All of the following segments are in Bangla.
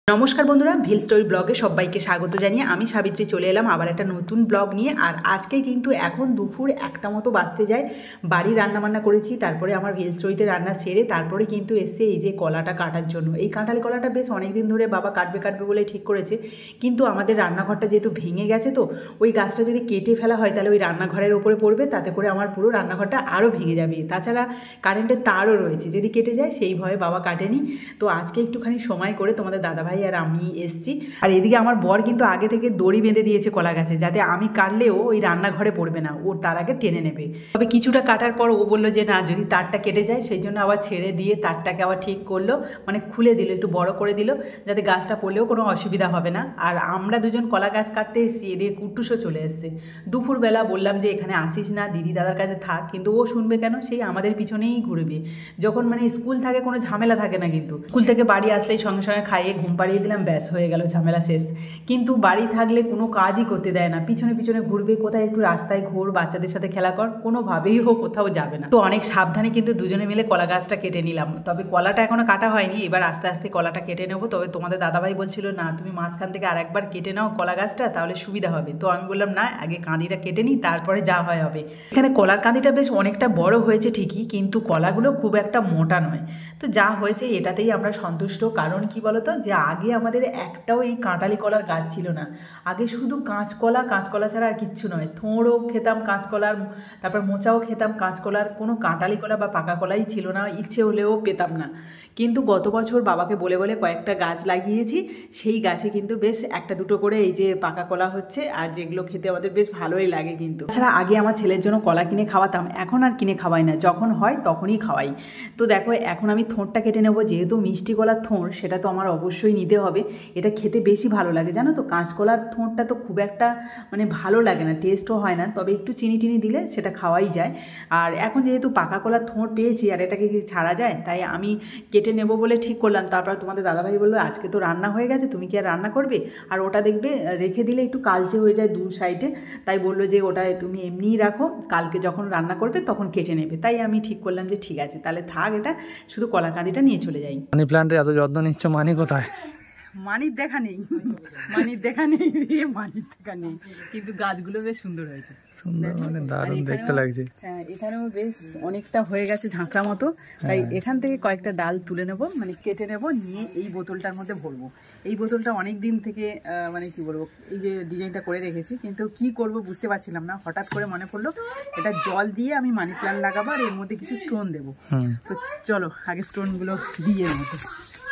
নমস্কার বন্ধুরা, ভিল স্টোরি ব্লগে সবাইকে স্বাগত জানিয়ে আমি সাবিত্রী চলে এলাম আবার একটা নতুন ব্লগ নিয়ে। আর আজকে কিন্তু এখন দুপুর 1টা মতো বাজতে যায়। বাড়ি রান্নাবান্না করেছি, তারপরে আমার ভিল স্টোরিতে রান্না সেরে তারপরে কিন্তু এসে এই যে কলাটা কাটার জন্য। এই কাঁঠালি কলাটা বেশ অনেক দিন ধরে বাবা কাটবে বলে ঠিক করেছে, কিন্তু আমাদের রান্নাঘরটা যেহেতু ভেঙে গেছে, তো ওই গাছটা যদি কেটে ফেলা হয় তাহলে ওই রান্নাঘরের ওপরে পড়বে, তাতে করে আমার পুরো রান্নাঘরটা আরও ভেঙে যাবে। তাছাড়া কারেন্টের তারও রয়েছে, যদি কেটে যায় সেই ভয়ে বাবা কাটেনি। তো আজকে একটুখানি সময় করে তোমাদের দাদাভাই আর আমি এসছি। আর এদিকে আমার বর কিন্তু আগে থেকে দড়ি বেঁধে দিয়েছে কলা গাছে, যাতে আমি কাটলেও ওই রান্নাঘরে পড়বে না, ওর তার আগে টেনে নেবে। তবে কিছুটা কাটার পর ও বললো যে না, যদি তারটা কেটে যায়, সেই জন্য আবার ছেড়ে দিয়ে তারটাকে আবার ঠিক করলো, মানে খুলে দিল, একটু বড় করে দিল, যাতে গাছটা পড়লেও কোনো অসুবিধা হবে না। আর আমরা দুজন কলা গাছ কাটতে এসেছি, এদিকে কুট্টুসও চলে এসছে। দুপুরবেলা বললাম যে এখানে আসিস না, দিদি দাদার কাছে থাক, কিন্তু ও শুনবে কেন, সেই আমাদের পিছনেই ঘুরবে। যখন মানে স্কুল থাকে কোনো ঝামেলা থাকে না, কিন্তু স্কুল থেকে বাড়ি আসলেই সঙ্গে সঙ্গে খাইয়ে ঘুম পাড়িয়ে দিলাম, ব্যাস হয়ে গেল, ঝামেলা শেষ। কিন্তু বাড়ি থাকলে কোনো কাজই করতে দেয় না, পিছনে পিছনে ঘুরবে, কোথায় একটু রাস্তায় ঘুর, বাচ্চাদের সাথে খেলা কর, কোনোভাবেই হোক কোথাও যাবে না। তো অনেক সাবধানে কিন্তু দুজনে মিলে কলা গাছটা কেটে নিলাম। তবে কলাটা এখনো কাটা হয়নি, এবার আস্তে আস্তে কলাটা কেটে নেবো। তবে তোমাদের দাদাভাই বলছিল না, তুমি মাঝখান থেকে আরেকবার কেটে নাও কলা গাছটা, তাহলে সুবিধা হবে। তো আমি বললাম না, আগে কাঁদিটা কেটে নিই, তারপরে যা হয় হবে। এখানে কলার কাঁদিটা বেশ অনেকটা বড় হয়েছে ঠিকই, কিন্তু কলাগুলো খুব একটা মোটা নয়। তো যা হয়েছে এটাতেই আমরা সন্তুষ্ট। কারণ কি বলতো, যে আগে আমাদের একটাও এই কাঁঠালি কলার গাছ ছিল না। আগে শুধু কাঁচকলা ছাড়া আর কিচ্ছু নয়। থোঁড়ও খেতাম কাঁচকলার, তারপর মোচাও খেতাম কাঁচকলার, কোনো কাঁঠালি কলা বা পাকা কলাই ছিল না, ইচ্ছে হলেও পেতাম না। কিন্তু গত বছর বাবাকে বলে বলে কয়েকটা গাছ লাগিয়েছি, সেই গাছে কিন্তু বেশ একটা দুটো করে এই যে পাকা কলা হচ্ছে, আর যেগুলো খেতে আমাদের বেশ ভালোই লাগে। কিন্তু তাছাড়া আগে আমার ছেলের জন্য কলা কিনে খাওয়াতাম, এখন আর কিনে খাওয়াই না, যখন হয় তখনই খাওয়াই। তো দেখো এখন আমি থোঁড়টা কেটে নেবো, যেহেতু মিষ্টি কলার থোঁড়, সেটা তো আমার অবশ্যই নিতে হবে। এটা খেতে বেশি ভালো লাগে জানো তো, কাঁচকলার থোঁড়টা তো খুব একটা মানে ভালো লাগে না, টেস্টও হয় না, তবে একটু চিনি টিনি দিলে সেটা খাওয়াই যায়। আর এখন যেহেতু পাকা কলার থোঁড় পেয়েছি, আর এটাকে কি ছাড়া যায়, তাই আমি কেটে নেবো বলে ঠিক করলাম। তারপর তোমাদের দাদাভাই বললো আজকে তো রান্না হয়ে গেছে, তুমি কি আর রান্না করবে, আর ওটা দেখবে রেখে দিলে একটু কালচে হয়ে যায় দু সাইডে, তাই বললো যে ওটা তুমি এমনিই রাখো, কালকে যখন রান্না করবে তখন কেটে নেবে। তাই আমি ঠিক করলাম যে ঠিক আছে, তাহলে থাক, এটা শুধু কলা কাঁদিটা নিয়ে চলে যাই। মানি প্ল্যান্টে এত যত্ন নিচ্ছ, মানি কোথায়? মানির দেখা নেই, মানির দেখা নেই রে, মানির দেখা নেই, কিন্তু গাছগুলো বেশ সুন্দর হয়েছে, সুন্দর মানে দারুণ দেখতে লাগছে। হ্যাঁ, এখানেও বেশ অনেকটা হয়ে গেছে ঝাঁকড়া মতো, তাই এখান থেকে কয়েকটা ডাল তুলে নেবো, মানে কেটে নেবো, নিয়ে এই বোতলটার মধ্যে ভরবো। এই বোতলটা অনেক দিন থেকে মানে কি বলবো, এই যে ডিজাইনটা করে রেখেছি, কিন্তু কি করব বুঝতে পারছিলাম না, হঠাৎ করে মনে পড়লো এটা জল দিয়ে আমি মানি প্ল্যান্ট লাগাবো, আর এর মধ্যে কিছু স্টোন দেবো। তো চলো আগে স্টোনগুলো দিয়ে এর মধ্যে।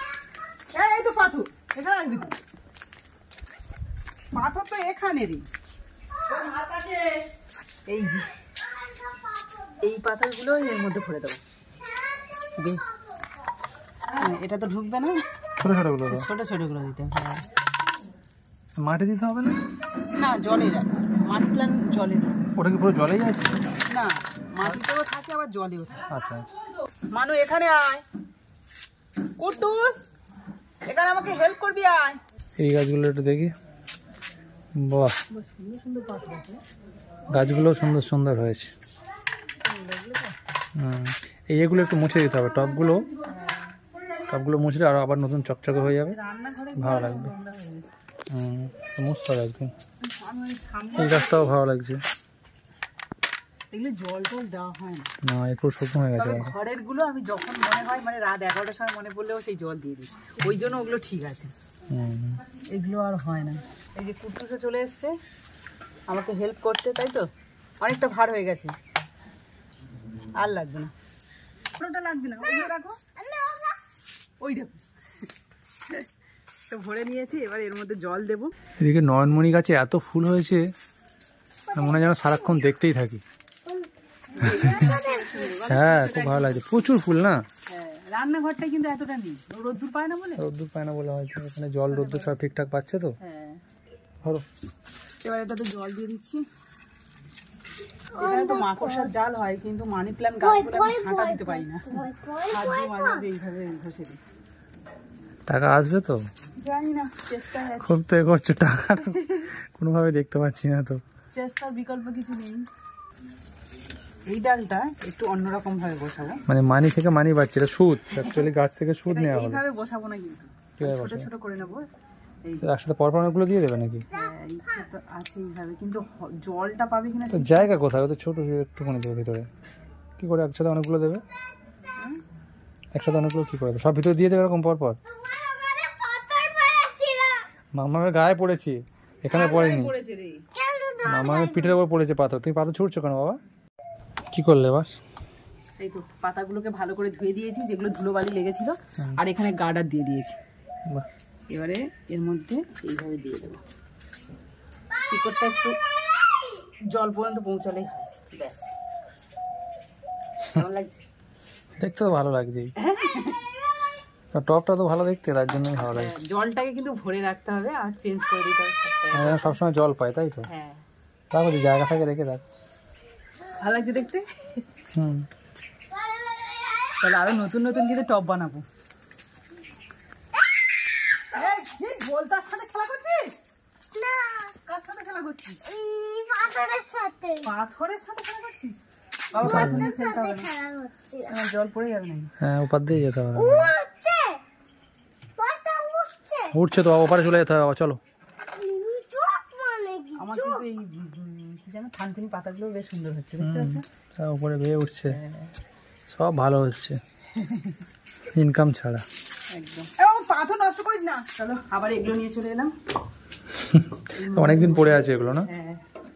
এই তো পাথর, এখানে আসবি তো, পাথর তো এখানেরই, এই যে এই পাথরগুলো এর মধ্যে ভরে দেবো। এটা তো ঢুকবে না, ছোট ছোটগুলো দিতে হবে। মাটি দিতে হবে না? না, জলে রাখো, মানি প্ল্যান্ট জলে দিতে। ওটা কি পুরো জলেই আছে? না, মাটিতেও থাকে আবার জলেও থাকে। আচ্ছা আচ্ছা, মানু এখানে আয়, কুট্টুস এখানে আমাকে হেল্প করবি, আয়। এই গাছগুলো একটু দেখি, বাহ গাছগুলো সুন্দর সুন্দর হয়েছে। এইগুলো একটু মুছে দিতে হবে, টবগুলো মুছলে আরো আবার নতুন চকচকে হয়ে যাবে, ভালো লাগবে। মুছতে হবে একদম। এই গাছটাও ভালো লাগছে, এগুলো জল টল দেওয়া হয় না একটু শুকনো হয়ে গেছে। ঘরের গুলো আমি যখন মনে হয়, মানে রাত 11টার সময় মনে পড়লেও সেই জল দিয়ে দিই, ওই জন্য ওগুলো ঠিক আছে। এগুলো আর হয় না। এই যে কুট্টুসে চলে এসছে আমাকে হেল্প করতে, তাই তো অনেকটা ভার হয়ে গেছে, আর লাগবে না, ওটা লাগবে না, ওগুলো রাখো। ওই দেখো তো ভরে নিয়েছি, এবার এর মধ্যে জল দেবো। এদিকে নয়নমণি গাছে এত ফুল হয়েছে, মনে হয় যেন সারাক্ষণ দেখতেই থাকি। হ্যাঁ খুব ভালো লাগছে, প্রচুর ফুল না। রান্নাঘরটা কিন্তু এতটা নেই, রোদ্দুর পায় না বলে হয়তো এখানে জল রোদ্দুর সব ঠিকঠাক পাচ্ছে তো। হ্যাঁ, ধরো এবার এটাতে জল দিয়ে দিচ্ছি। এখানে তো মাকড়সার জাল হয়, কিন্তু মানি প্ল্যান্ট গাছগুলো ছাঁটা দিতে পারি না, এইভাবে ঘষে দিই। টাকা আসবে তো জানি না, চেষ্টা খুব তো করছো, টাকাটা কোনোভাবে দেখতে পাচ্ছি না তো, চেষ্টার বিকল্প কিছু নেই। এই ডালটা একটু অন্যরকম ভাবে বসাবো, মানে মানি থেকে মানি বাড়ছে, এটা সুদ, অ্যাকচুয়ালি গাছ থেকে সুদ নেওয়া হবে। এইভাবে বসাবো না, কিন্তু কীভাবে ছোট বসাবে? ছোট করে নেবো। এই একসাথে পরপর অনেকগুলো দিয়ে দেবে নাকি? ইচ্ছে তো আছে এইভাবে, কিন্তু জলটা পাবে কিনা তো জায়গা কোথায়? ওদের ছোটো একটুখানি দেবে ভিতরে, কী করে একসাথে অনেকগুলো দেবে? একসাথে অনেকগুলো কী করে দেবে? সব ভিতরে দিয়ে দেবে এরকম পরপর? মামার গায়ে পড়েছি, এখানে পড়েনি। পড়েছে রে। মামার পিঠের ওপর পড়েছে পাথর। তুমি পাথর ছুটছো কেন বাবা? কি করলে এবার? এই তো পাতাগুলোকে ভালো করে ধুয়ে দিয়েছি, যেগুলো ধুলোবালি লেগেছিল, আর এখানে গার্ডার দিয়ে দিয়েছি। বাহ, এবারে এর মধ্যে এইভাবে দিয়ে দেবো, শিকড়টা একটু জল পর্যন্ত পৌঁছালেই হয়। ব্যাস, কেমন লাগছে? দেখতে তো ভালো লাগছে। টপটা তো ভালো দেখতে, তার জন্যই ভালো লাগছে। জলটাকে কিন্তু ভরে রাখতে হবে আর চেঞ্জ করে দিতে হবে সপ্তাহে। হ্যাঁ, সবসময় জল পায়, তাই তো? হ্যাঁ, তারপর জায়গা থাকে রেখে রাখ। ভালো লাগছে দেখতে। হুম, তাহলে আরো নতুন নতুন কিন্তু টপ বানাবো। বলতার সাথে খেলা করছিস? না, কার সাথে খেলা করছিস? পাথরের সাথে। পাথরের সাথে খেলা করছিস? বাবা, পাথর নিয়ে খেলতে হবে না, জল পড়ে যাবে না। হ্যাঁ, ওপার দিয়ে যেতে হবে। উঠছে, পড়টা উঠছে। উঠছে তো, ওপারে চলে যেতে হবে বাবা, চলো। চোখ মানে কি? আমার কিন্তু এই কি যেন থানকুনি পাতাগুলো বেশ সুন্দর হচ্ছে, দেখতে পাচ্ছ? উপরে বেয়ে উঠছে, সব ভালো হচ্ছে, ইনকাম ছাড়া। একদম। পাথর নষ্ট করিস না। চলো আবার এগুলো নিয়ে চলে এলাম। অনেকদিন পড়ে আছে এগুলো না? হ্যাঁ,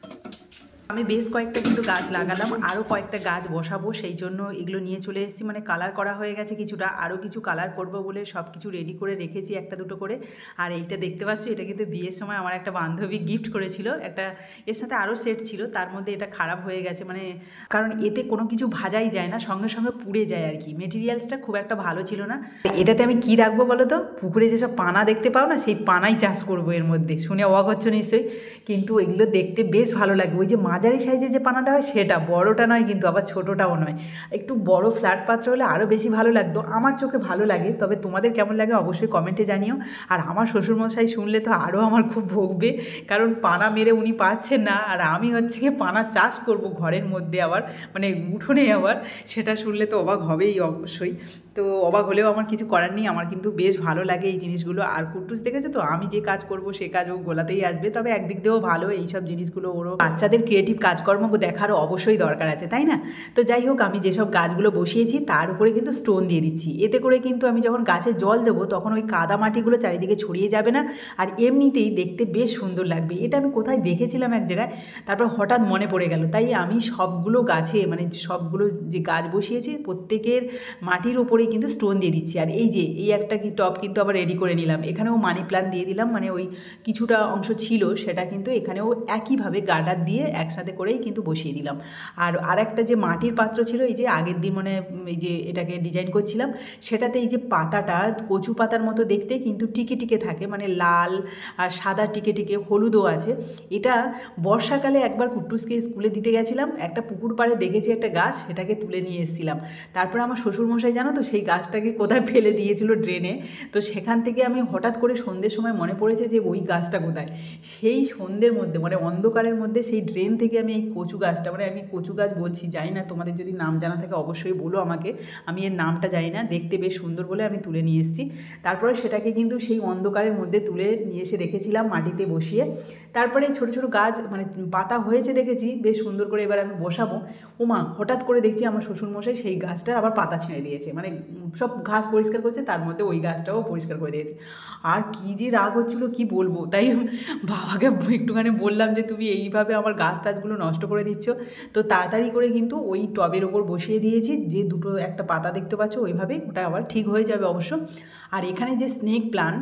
আমি বেশ কয়েকটা কিন্তু গাছ লাগালাম, আরও কয়েকটা গাছ বসাবো, সেই জন্য এগুলো নিয়ে চলে এসেছি। মানে কালার করা হয়ে গেছে কিছুটা, আরও কিছু কালার করব বলে সব কিছু রেডি করে রেখেছি একটা দুটো করে। আর এইটা দেখতে পাচ্ছ, এটা কিন্তু বিয়ের সময় আমার একটা বান্ধবী গিফট করেছিল। একটা এর সাথে আরও সেট ছিল, তার মধ্যে এটা খারাপ হয়ে গেছে, মানে কারণ এতে কোনো কিছু ভাজাই যায় না, সঙ্গে সঙ্গে পুড়ে যায় আর কি। মেটেরিয়ালসটা খুব একটা ভালো ছিল না। এটাতে আমি কি রাখবো বলো তো? পুকুরে যেসব পানা দেখতে পাও না, সেই পানাই চাষ করবো এর মধ্যে। শুনে অবাক হচ্ছে নিশ্চয়ই, কিন্তু এগুলো দেখতে বেশ ভালো লাগবে। ওই যে মাঝারি সাইজে যে পানাটা হয় সেটা, বড়টা নয় কিন্তু, আবার ছোটোটাও নয়। একটু বড় ফ্ল্যাট পাত্র হলে আরও বেশি ভালো লাগতো, আমার চোখে ভালো লাগে। তবে তোমাদের কেমন লাগে অবশ্যই কমেন্টে জানিও। আর আমার শ্বশুরমশাই শুনলে তো আরও আমার খুব ভোগবে, কারণ পানা মেরে উনি পাচ্ছেন না, আর আমি হচ্ছে গিয়ে পানা চাষ করব ঘরের মধ্যে, আবার মানে উঠোনে। আবার সেটা শুনলে তো অবাক হবেই অবশ্যই। তো অবাক হলেও আমার কিছু করার নেই, আমার কিন্তু বেশ ভালো লাগে এই জিনিসগুলো। আর কুট্টুস দেখেছে তো, আমি যে কাজ করব সে কাজ ও গোলাতেই আসবে। তবে একদিক দিয়েও ভালো, এইসব জিনিসগুলো ওরও বাচ্চাদের ক্রিয়েটিভ কাজকর্ম দেখারও অবশ্যই দরকার আছে, তাই না? তো যাই হোক, আমি যেসব গাছগুলো বসিয়েছি তার উপরে কিন্তু স্টোন দিয়ে দিচ্ছি। এতে করে কিন্তু আমি যখন গাছে জল দেবো তখন ওই কাদা মাটিগুলো চারিদিকে ছড়িয়ে যাবে না, আর এমনিতেই দেখতে বেশ সুন্দর লাগবে। এটা আমি কোথায় দেখেছিলাম এক জায়গায়, তারপর হঠাৎ মনে পড়ে গেল। তাই আমি সবগুলো গাছে, মানে সবগুলো যে গাছ বসিয়েছি প্রত্যেকের মাটির উপরেই কিন্তু স্টোন দিয়ে দিচ্ছি। আর এই যে এই একটা কি টব কিন্তু আবার রেডি করে নিলাম, এখানেও মানি প্ল্যান্ট দিয়ে দিলাম। মানে ওই কিছুটা অংশ ছিল সেটা কিন্তু এখানেও একইভাবে গার্ডার দিয়ে একসাথে করেই কিন্তু বসিয়ে দিলাম। আর একটা যে মাটির পাত্র ছিল, এই যে আগের দিন মানে এই যে এটাকে ডিজাইন করছিলাম, সেটাতে এই যে পাতাটা কচু পাতার মতো দেখতে, কিন্তু টিকে টিকে থাকে, মানে লাল আর সাদা টিকে টিকে, হলুদও আছে। এটা বর্ষাকালে একবার কুট্টুসকে স্কুলে দিতে গেছিলাম, একটা পুকুর পাড়ে দেখেছি একটা গাছ, সেটাকে তুলে নিয়ে এসেছিলাম। তারপরে আমার শ্বশুরমশাই জানো তো সেই গাছটাকে কোথায় ফেলে দিয়েছিল, ড্রেনে। তো সেখান থেকে আমি হঠাৎ করে সন্ধ্যের সময় মনে পড়েছে যে ওই গাছটা কোথায়। সেই সন্ধ্যের মধ্যে, মানে অন্ধকারের মধ্যে সেই ড্রেন থেকে আমি এই কচু গাছটা, মানে আমি কচু গাছ বলছি, জানি না তোমাদের যদি নাম জানা থাকে অবশ্যই বলো আমাকে, আমি এর নামটা জানি না, দেখতে বেশ সুন্দর বলে আমি তুলে নিয়ে এসেছি। তারপরে সেটাকে কিন্তু সেই অন্ধকারের মধ্যে তুলে নিয়ে এসে রেখেছিলাম মাটিতে বসিয়ে। তারপরে ছোটো ছোটো গাছ, মানে পাতা হয়েছে দেখেছি বেশ সুন্দর করে, এবার আমি বসাবো। ওমা, হঠাৎ করে দেখছি আমার শ্বশুরমশাই সেই গাছটার আবার পাতা ছেড়ে দিয়েছে, মানে সব ঘাস পরিষ্কার করছে, তার মধ্যে ওই গাছটাও পরিষ্কার করে দিয়েছে। আর কী যে রাগ হচ্ছিলো কি বলবো, তাই বাবাকে একটুখানি বললাম যে তুমি এইভাবে আমার গাছ টাছগুলো নষ্ট করে দিচ্ছ। তো তাড়াতাড়ি করে কিন্তু ওই টবের ওপর বসিয়ে দিয়েছি, যে দুটো একটা পাতা দেখতে পাচ্ছ ওইভাবে, ওটা আবার ঠিক হয়ে যাবে অবশ্য। আর এখানে যে স্নেক প্লান্ট,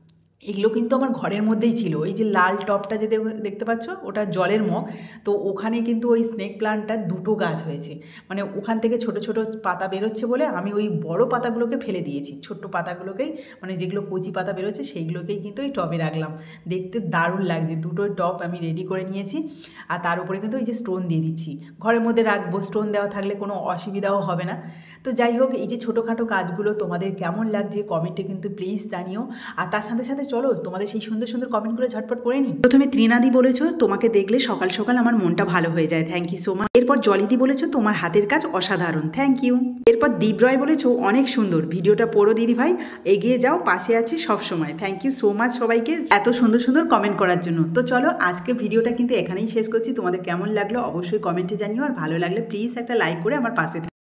এগুলো কিন্তু আমার ঘরের মধ্যেই ছিল। এই যে লাল টবটা যে দেখতে পাচ্ছ, ওটা জলের মগ। তো ওখানে কিন্তু ওই স্নেক প্লান্টটার দুটো গাছ হয়েছে, মানে ওখান থেকে ছোট ছোট পাতা বেরোচ্ছে বলে আমি ওই বড় পাতাগুলোকে ফেলে দিয়েছি, ছোট্ট পাতাগুলোকেই, মানে যেগুলো কচি পাতা বেরোচ্ছে সেইগুলোকেই কিন্তু ওই টবে রাখলাম। দেখতে দারুণ লাগছে। দুটো টব আমি রেডি করে নিয়েছি, আর তার উপরে কিন্তু এই যে স্টোন দিয়ে দিচ্ছি। ঘরের মধ্যে রাখবো, স্টোন দেওয়া থাকলে কোনো অসুবিধাও হবে না। তো যাই হোক, এই যে ছোটোখাটো কাজগুলো তোমাদের কেমন লাগছে কমেন্টে কিন্তু প্লিজ জানিও। আর তার সাথে সাথে চলো তোমাদের সেই সুন্দর সুন্দর কমেন্ট করে ঝটপট পড়ে নি। প্রথমে ত্রিনাদি বলেছো তোমাকে দেখলে সকাল সকাল আমার মনটা ভালো হয়ে যায়, থ্যাংক ইউ সো মাচ। এরপর জলিদি বলেছো তোমার হাতের কাজ অসাধারণ, থ্যাংক ইউ। এরপর দীপরয় বলেছো অনেক সুন্দর, ভিডিওটা পড়ো দিদি ভাই, এগিয়ে যাও, পাশে আছি সব সময়, থ্যাংক ইউ সো মাচ সবাইকে এত সুন্দর সুন্দর কমেন্ট করার জন্য। তো চলো আজকে ভিডিওটা কিন্তু এখানেই শেষ করছি। তোমাদের কেমন লাগলো অবশ্যই কমেন্টে জানিও, আর ভালো লাগলে প্লিজ একটা লাইক করে আমার পাশে